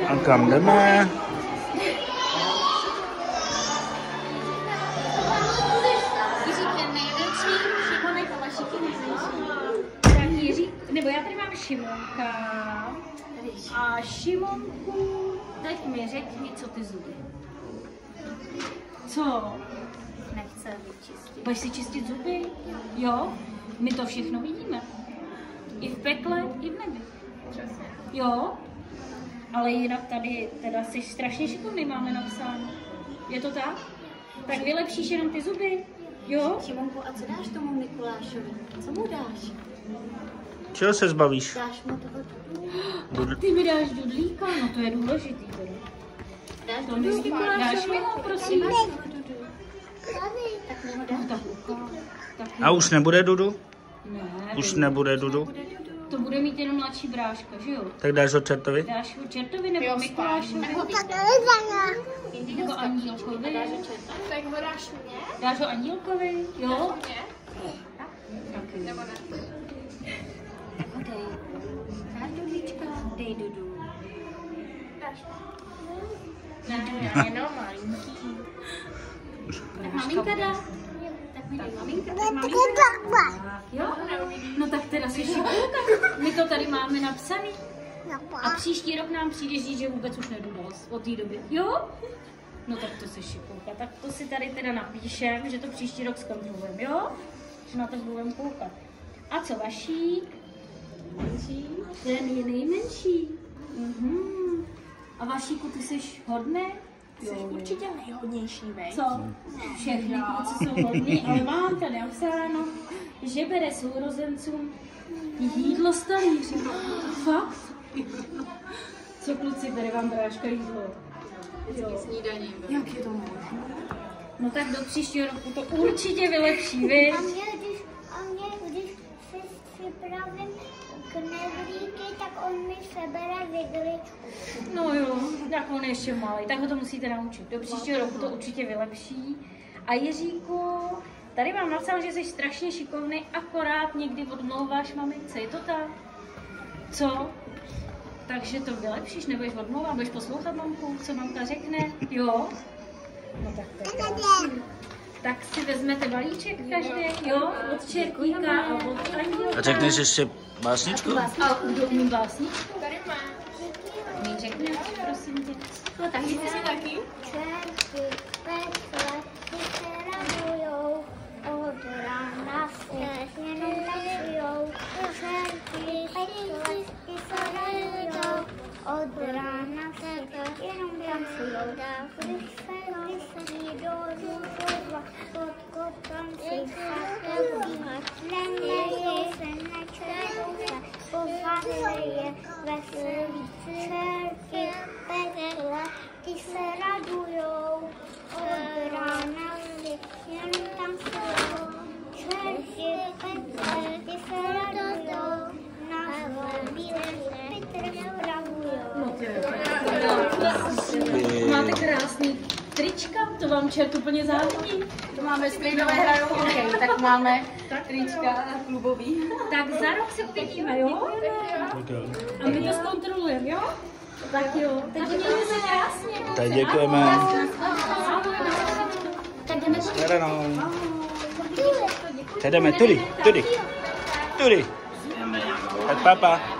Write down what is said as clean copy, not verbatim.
A kam jdeme? Nebo já tady mám Šimonka a Šimonku, teď mi řekni, co ty zuby. Co? Nechce vyčistit. Budeš si čistit zuby? Jo? My to všechno vidíme. I v pekle, i v nebi. Jo? Ale jinak tady teda jsi strašně šikovný, máme napsáno. Je to tak? Tak vylepšíš jenom ty zuby? Jo? Šimonku, a co dáš tomu Mikulášovi? Co mu dáš? Čeho se zbavíš? Dáš mu toho Ty mi dáš dudlíka? No to je důležitý. Dáš To mi dáš mi ho, prosím. Tak mi ho dáš. A už nebude Dudu? Ne, Už nebude Dudu? to bude mít jenom mladší bráška, že jo? Tak dáš ho čertovi? Dáš ho čertovi nebo Mikulášovi? Nebo Andílkovi? Tak ho dáš mě? Dáš ho Andílkovi? Jo? Mě? Nebo ne? Dej. Dáš dudlíčka? Dej Dudu. Dáš. Ne, jenom malinký. Tak maminka dá. Tak mi dej maminka. Tak maminka. Jo? No tak teda si šikulka. My to tady máme napsaný. A příští rok nám přijdeš říct, že vůbec už nedu dost od té doby. Jo? No tak to se šikulka. Tak to si tady teda napíšem, že to příští rok zkontrolujeme, jo? Že na to budeme koukat. A co vaší? Menší? Ten je nejmenší. A Vašíku, ty jsi hodný? Jsi určitě nejhodnější, vej? Co? Všechny kluci jsou hodní, ale mám tady napsáno, že bere sourozencům jídlo z talíře. Fakt? Co kluci, bere vám bráška jídlo? Snídaní. Jak je to možné? No tak do příštího roku to určitě vylepší, vy? A mě, když si připravím knedlíky, tak on mi sebere vidličku. No jo, tak on je ještě malý, tak ho to musíte naučit. Do příštího roku to určitě vylepší. A Jiříku, tady mám napsáno, že jsi strašně šikovný, akorát někdy odmlouváš mamince, je to tak? Co? Takže to vylepšíš, nebudeš odmlouvat, budeš poslouchat mamku, co mamka řekne, jo? No tak to je krásný. Tak si vezmete balíček každý, jo? Od čertíka a od Andílka. A řekneš ještě básničku? A kdo umí básničku? Tady má. Mi řekneš, prosím tě. No tak Ty jsi taky? Čerky, pekle, ty se radujou, od rána se jenom tancujou. Čerky, pekle, ty se radujou, od rána se jenom tancujou. Když se jí dolů zova, pod kopanci chatovýma, nemějou se nečeruje, povadly je veselí. Čerky, pekle, ty se radujou, od rána si jenom tancujou. Čerky, pekle, ty se radujou, na zlobíle Petr spravujou. Máte krásný trička, to vám čert úplně závidí. To máme strejdové hrajou hokej, tak máme trička klubový. Tak za rok se uvidíme, jo? A my to zkontrolujeme, jo? Tak jo, takže mějte se krásně. Tak děkujeme. Tak jdeme Shledanou. Tak jdeme, tudy. Tak papa.